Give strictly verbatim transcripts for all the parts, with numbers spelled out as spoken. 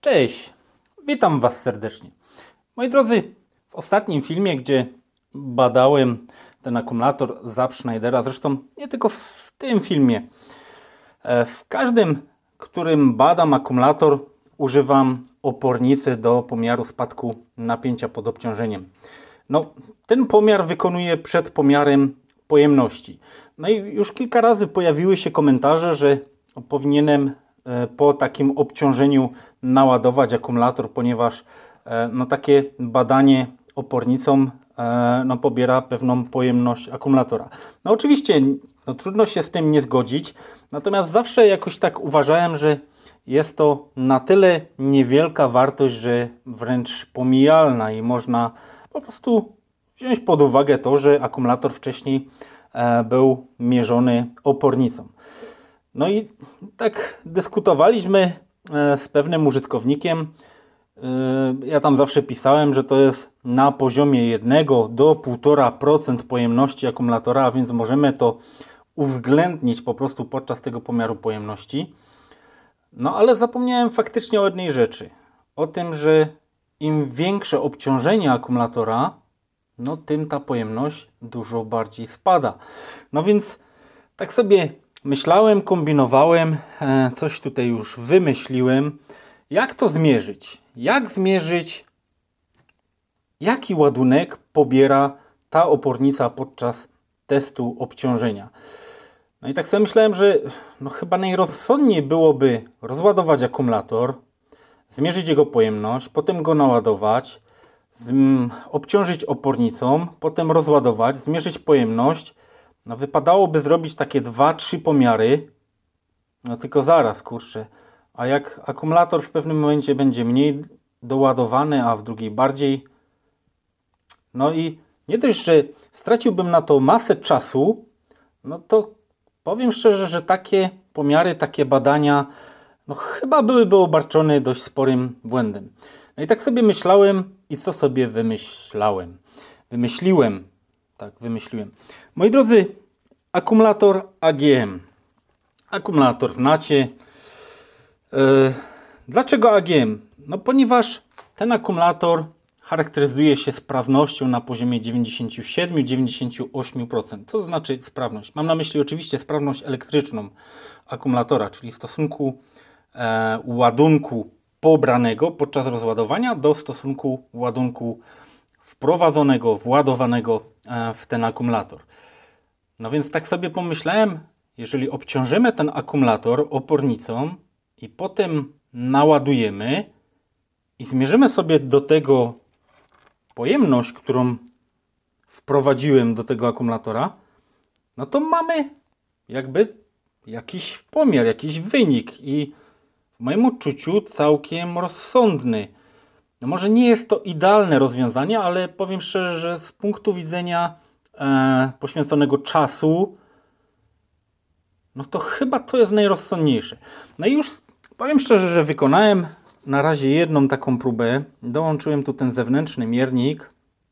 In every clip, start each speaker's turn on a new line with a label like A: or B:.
A: Cześć, witam Was serdecznie. Moi drodzy, w ostatnim filmie, gdzie badałem ten akumulator Zap Schneidera, zresztą nie tylko w tym filmie, w każdym, którym badam akumulator, używam opornicy do pomiaru spadku napięcia pod obciążeniem. No, ten pomiar wykonuję przed pomiarem pojemności. No i już kilka razy pojawiły się komentarze, że powinienem po takim obciążeniu naładować akumulator, ponieważ no, takie badanie opornicą no, pobiera pewną pojemność akumulatora. No oczywiście no, trudno się z tym nie zgodzić, natomiast zawsze jakoś tak uważałem, że jest to na tyle niewielka wartość, że wręcz pomijalna i można po prostu wziąć pod uwagę to, że akumulator wcześniej był mierzony opornicą. No i tak dyskutowaliśmy z pewnym użytkownikiem. Ja tam zawsze pisałem, że to jest na poziomie jednego do półtora procent pojemności akumulatora, a więc możemy to uwzględnić po prostu podczas tego pomiaru pojemności. No ale zapomniałem faktycznie o jednej rzeczy. O tym, że im większe obciążenie akumulatora, no tym ta pojemność dużo bardziej spada. No więc tak sobie myślałem, kombinowałem, coś tutaj już wymyśliłem. Jak to zmierzyć? Jak zmierzyć, jaki ładunek pobiera ta opornica podczas testu obciążenia? No i tak sobie myślałem, że no chyba najrozsądniej byłoby rozładować akumulator, zmierzyć jego pojemność, potem go naładować, obciążyć opornicą, potem rozładować, zmierzyć pojemność. No wypadałoby zrobić takie dwa trzy pomiary. No tylko zaraz, kurczę. A jak akumulator w pewnym momencie będzie mniej doładowany, a w drugiej bardziej. No i nie dość, że straciłbym na to masę czasu, no to powiem szczerze, że takie pomiary, takie badania no chyba byłyby obarczone dość sporym błędem. No i tak sobie myślałem i co sobie wymyślałem? Wymyśliłem. Tak, wymyśliłem. Moi drodzy, akumulator A G M. Akumulator w nacie. Yy, dlaczego A G M? No ponieważ ten akumulator charakteryzuje się sprawnością na poziomie dziewięćdziesiąt siedem do dziewięćdziesięciu ośmiu procent. Co to znaczy sprawność? Mam na myśli oczywiście sprawność elektryczną akumulatora, czyli stosunku e, ładunku pobranego podczas rozładowania do stosunku ładunku wprowadzonego, władowanego w ten akumulator. No więc tak sobie pomyślałem, jeżeli obciążymy ten akumulator opornicą i potem naładujemy i zmierzymy sobie do tego pojemność, którą wprowadziłem do tego akumulatora, no to mamy jakby jakiś pomiar, jakiś wynik i w moim odczuciu całkiem rozsądny. No może nie jest to idealne rozwiązanie, ale powiem szczerze, że z punktu widzenia e, poświęconego czasu, no to chyba to jest najrozsądniejsze. No i już powiem szczerze, że wykonałem na razie jedną taką próbę. Dołączyłem tu ten zewnętrzny miernik,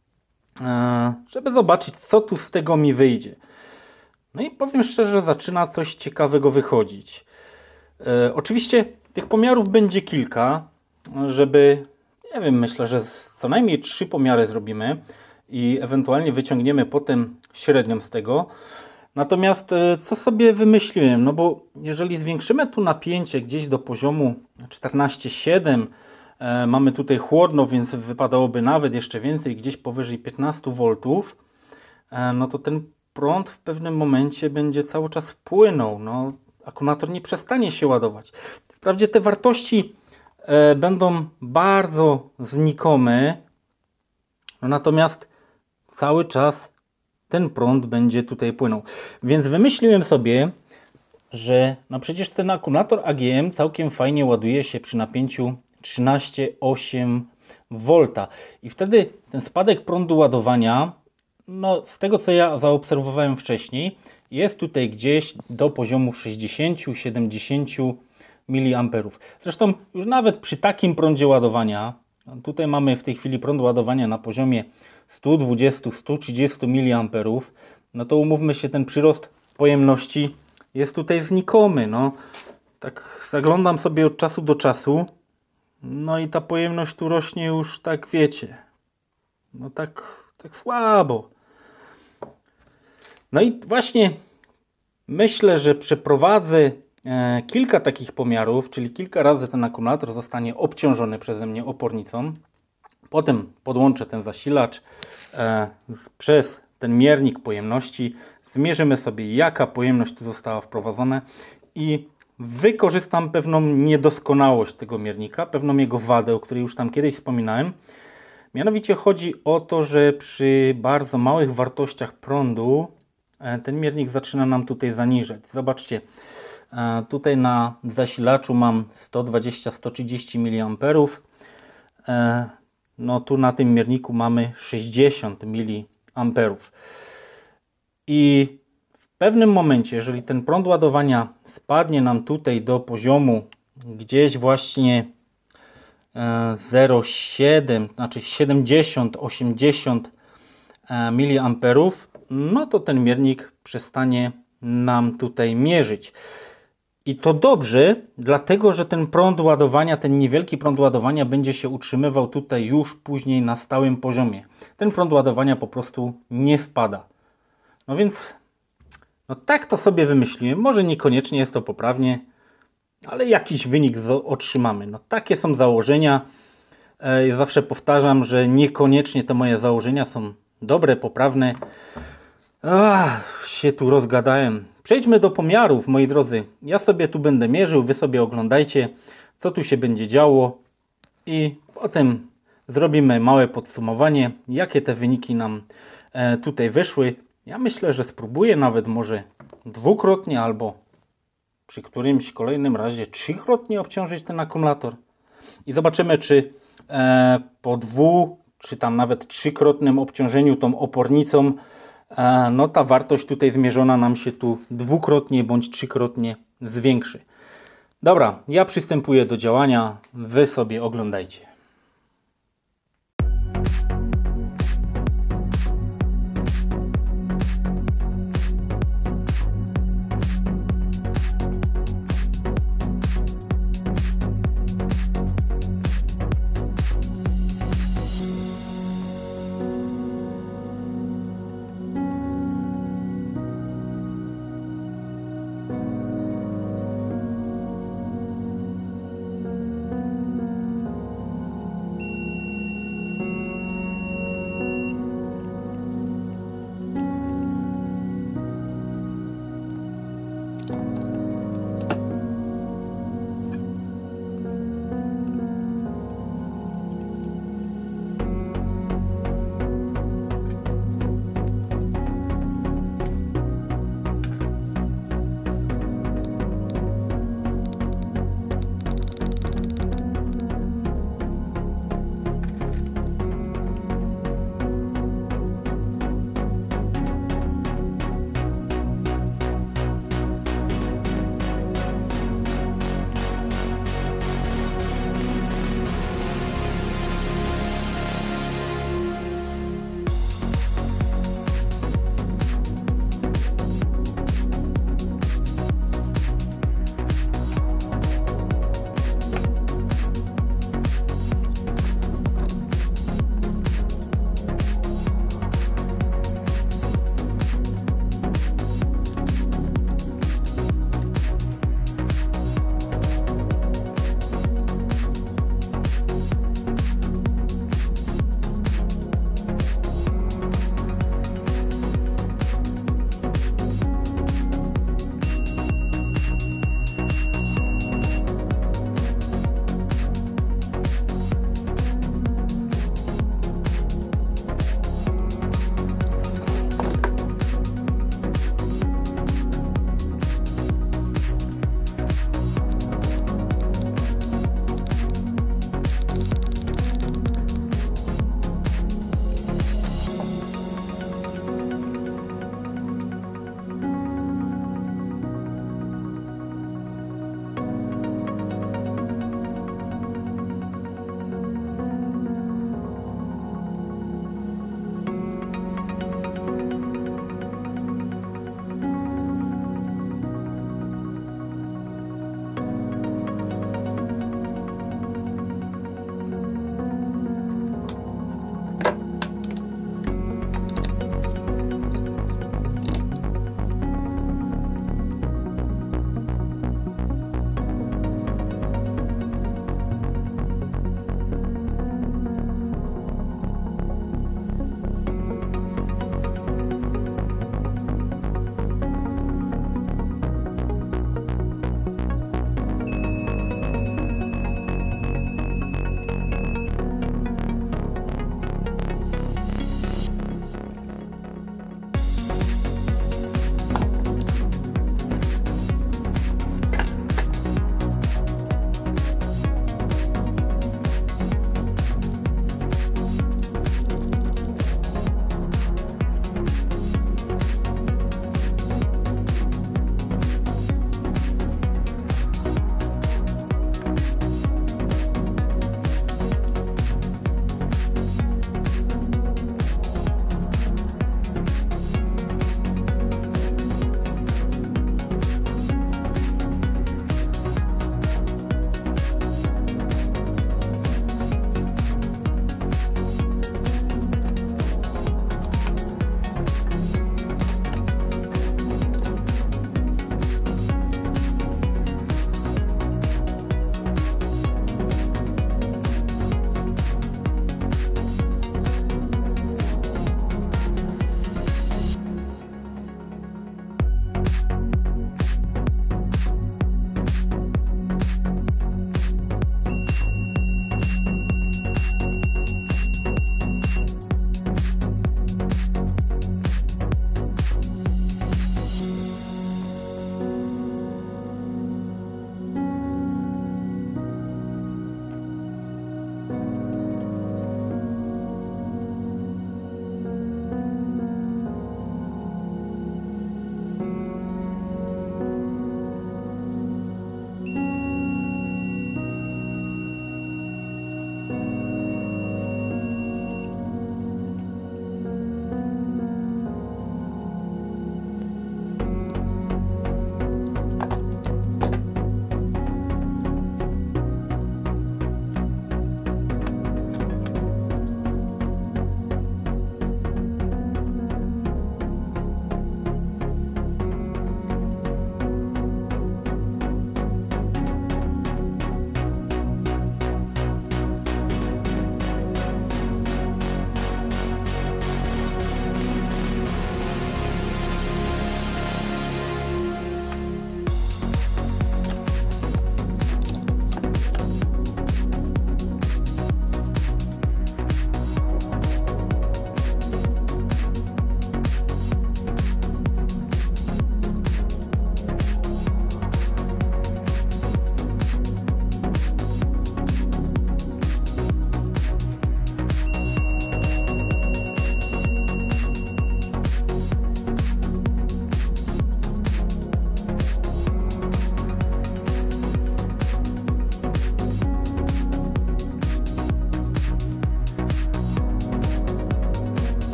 A: e, żeby zobaczyć, co tu z tego mi wyjdzie. No i powiem szczerze, że zaczyna coś ciekawego wychodzić. E, oczywiście tych pomiarów będzie kilka, żeby... Nie wiem, myślę, że co najmniej trzy pomiary zrobimy i ewentualnie wyciągniemy potem średnią z tego. Natomiast co sobie wymyśliłem? No bo jeżeli zwiększymy tu napięcie gdzieś do poziomu czternaście siedem, e, mamy tutaj chłodno, więc wypadałoby nawet jeszcze więcej, gdzieś powyżej piętnaście woltów, e, no to ten prąd w pewnym momencie będzie cały czas płynął. No, akumulator nie przestanie się ładować. Wprawdzie te wartości będą bardzo znikome, no natomiast cały czas ten prąd będzie tutaj płynął. Więc wymyśliłem sobie, że no przecież ten akumulator A G M całkiem fajnie ładuje się przy napięciu trzynaście przecinek osiem wolta. I wtedy ten spadek prądu ładowania, no z tego co ja zaobserwowałem wcześniej, jest tutaj gdzieś do poziomu sześćdziesiąt do siedemdziesięciu miliamperów. Zresztą już nawet przy takim prądzie ładowania, tutaj mamy w tej chwili prąd ładowania na poziomie sto dwadzieścia do stu trzydziestu miliamperów, no to umówmy się, ten przyrost pojemności jest tutaj znikomy. No, tak zaglądam sobie od czasu do czasu, No i ta pojemność tu rośnie już, tak wiecie, no tak, tak słabo. No i właśnie myślę, że przeprowadzę e, kilka takich pomiarów, czyli kilka razy ten akumulator zostanie obciążony przeze mnie opornicą. Potem podłączę ten zasilacz e, z, przez ten miernik pojemności. Zmierzymy sobie, jaka pojemność tu została wprowadzona i wykorzystam pewną niedoskonałość tego miernika, pewną jego wadę, o której już tam kiedyś wspominałem. Mianowicie chodzi o to, że przy bardzo małych wartościach prądu e, ten miernik zaczyna nam tutaj zaniżać. Zobaczcie, e, tutaj na zasilaczu mam sto dwadzieścia do stu trzydziestu miliamperów. E, no tu na tym mierniku mamy sześćdziesiąt miliamperów. I w pewnym momencie, jeżeli ten prąd ładowania spadnie nam tutaj do poziomu gdzieś właśnie zero przecinek siedem, znaczy siedemdziesiąt do osiemdziesięciu miliamperów, no to ten miernik przestanie nam tutaj mierzyć. I to dobrze, dlatego że ten prąd ładowania, ten niewielki prąd ładowania będzie się utrzymywał tutaj już później na stałym poziomie. Ten prąd ładowania po prostu nie spada. No więc, no tak to sobie wymyśliłem. Może niekoniecznie jest to poprawnie, ale jakiś wynik otrzymamy. No takie są założenia. Ja zawsze powtarzam, że niekoniecznie te moje założenia są dobre, poprawne. Ach, się tu rozgadałem. Przejdźmy do pomiarów, moi drodzy. Ja sobie tu będę mierzył, wy sobie oglądajcie, co tu się będzie działo i potem zrobimy małe podsumowanie, jakie te wyniki nam e, tutaj wyszły. Ja myślę, że spróbuję nawet może dwukrotnie albo przy którymś kolejnym razie trzykrotnie obciążyć ten akumulator i zobaczymy, czy e, po dwu, czy tam nawet trzykrotnym obciążeniu tą opornicą e, no ta wartość tutaj zmierzona nam się tu dwukrotnie bądź trzykrotnie zwiększy. Dobra, ja przystępuję do działania, wy sobie oglądajcie.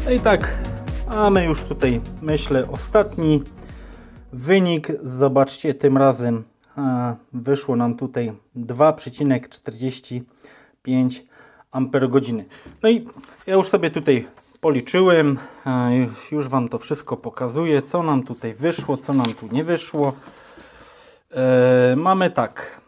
A: No i tak, mamy już tutaj, myślę, ostatni wynik. Zobaczcie, tym razem a, wyszło nam tutaj dwa przecinek czterdzieści pięć amperogodziny. No i ja już sobie tutaj policzyłem, a, już, już Wam to wszystko pokazuję, co nam tutaj wyszło, co nam tu nie wyszło. E, mamy tak,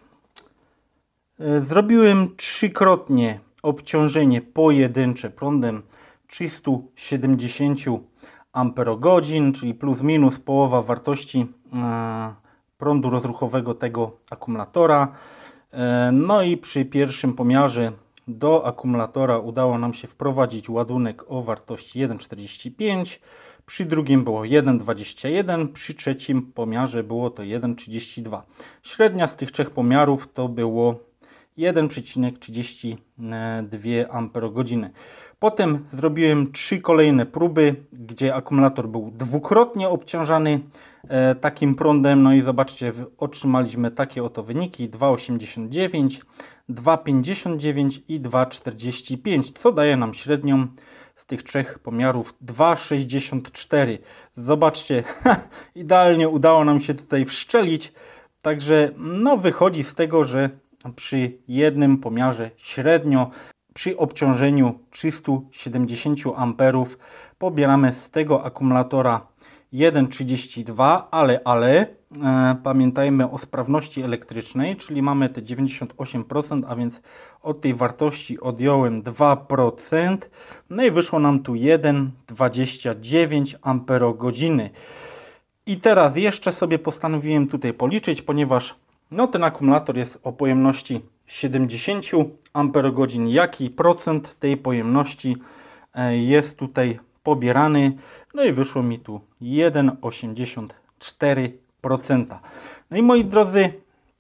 A: e, zrobiłem trzykrotnie obciążenie pojedyncze prądem trzysta siedemdziesiąt amperogodzin, czyli plus minus połowa wartości e, prądu rozruchowego tego akumulatora. E, no i przy pierwszym pomiarze do akumulatora udało nam się wprowadzić ładunek o wartości jeden przecinek czterdzieści pięć, przy drugim było jeden przecinek dwadzieścia jeden, przy trzecim pomiarze było to jeden przecinek trzydzieści dwa. Średnia z tych trzech pomiarów to było jeden przecinek trzydzieści dwie amperogodziny. Potem zrobiłem trzy kolejne próby, gdzie akumulator był dwukrotnie obciążany e, takim prądem. No i zobaczcie, otrzymaliśmy takie oto wyniki: dwa przecinek osiemdziesiąt dziewięć, dwa przecinek pięćdziesiąt dziewięć i dwa przecinek czterdzieści pięć, co daje nam średnią z tych trzech pomiarów dwa przecinek sześćdziesiąt cztery. Zobaczcie, idealnie udało nam się tutaj wszczelić. Także no, wychodzi z tego, że przy jednym pomiarze średnio przy obciążeniu trzysta siedemdziesiąt amperów pobieramy z tego akumulatora jeden przecinek trzydzieści dwa, ale, ale e, pamiętajmy o sprawności elektrycznej, czyli mamy te dziewięćdziesiąt osiem procent, a więc od tej wartości odjąłem dwa procent, no i wyszło nam tu jeden przecinek dwadzieścia dziewięć amperogodziny. I teraz jeszcze sobie postanowiłem tutaj policzyć, ponieważ no, ten akumulator jest o pojemności siedemdziesiąt amperogodzin. Jaki procent tej pojemności jest tutaj pobierany? No i wyszło mi tu jeden przecinek osiemdziesiąt cztery procent. No i moi drodzy,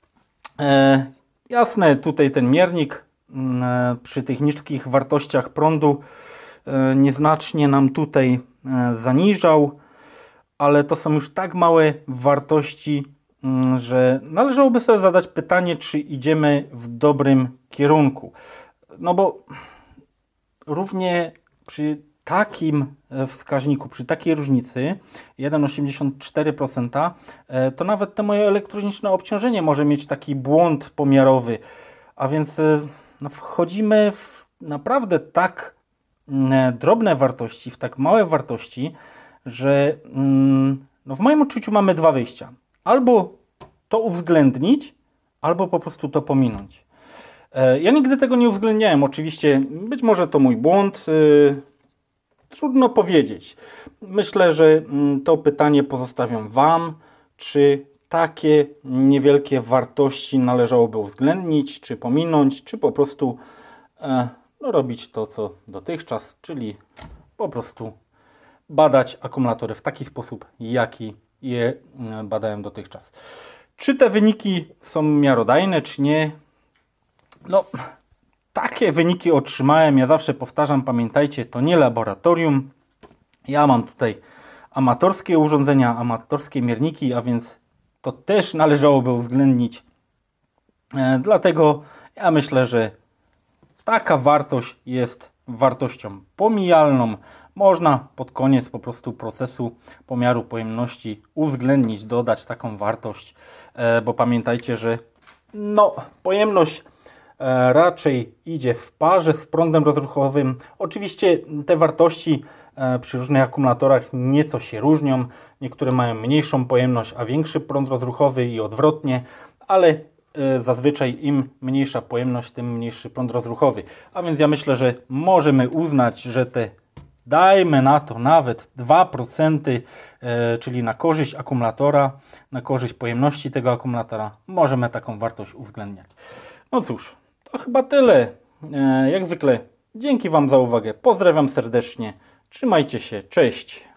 A: e, jasne, tutaj ten miernik e, przy tych niskich wartościach prądu e, nieznacznie nam tutaj e, zaniżał, ale to są już tak małe wartości, że należałoby sobie zadać pytanie, czy idziemy w dobrym kierunku. No bo równie przy takim wskaźniku, przy takiej różnicy jeden przecinek osiemdziesiąt cztery procent, to nawet to moje elektroniczne obciążenie może mieć taki błąd pomiarowy. A więc no, wchodzimy w naprawdę tak drobne wartości, w tak małe wartości, że no, w moim odczuciu mamy dwa wyjścia. Albo to uwzględnić, albo po prostu to pominąć. Ja nigdy tego nie uwzględniałem. Oczywiście być może to mój błąd. Trudno powiedzieć. Myślę, że to pytanie pozostawiam Wam. Czy takie niewielkie wartości należałoby uwzględnić, czy pominąć, czy po prostu no, robić to, co dotychczas, czyli po prostu badać akumulatory w taki sposób, jaki je badałem dotychczas. Czy te wyniki są miarodajne, czy nie? No, takie wyniki otrzymałem. Ja zawsze powtarzam, pamiętajcie, to nie laboratorium. Ja mam tutaj amatorskie urządzenia, amatorskie mierniki, a więc to też należałoby uwzględnić. E, dlatego ja myślę, że taka wartość jest wartością pomijalną. Można pod koniec po prostu procesu pomiaru pojemności uwzględnić, dodać taką wartość, bo pamiętajcie, że no, pojemność raczej idzie w parze z prądem rozruchowym. Oczywiście te wartości przy różnych akumulatorach nieco się różnią. Niektóre mają mniejszą pojemność, a większy prąd rozruchowy i odwrotnie, ale zazwyczaj im mniejsza pojemność, tym mniejszy prąd rozruchowy. A więc ja myślę, że możemy uznać, że te, dajmy na to nawet dwa procent, e, czyli na korzyść akumulatora, na korzyść pojemności tego akumulatora, możemy taką wartość uwzględniać. No cóż, to chyba tyle. E, jak zwykle dzięki Wam za uwagę. Pozdrawiam serdecznie. Trzymajcie się. Cześć.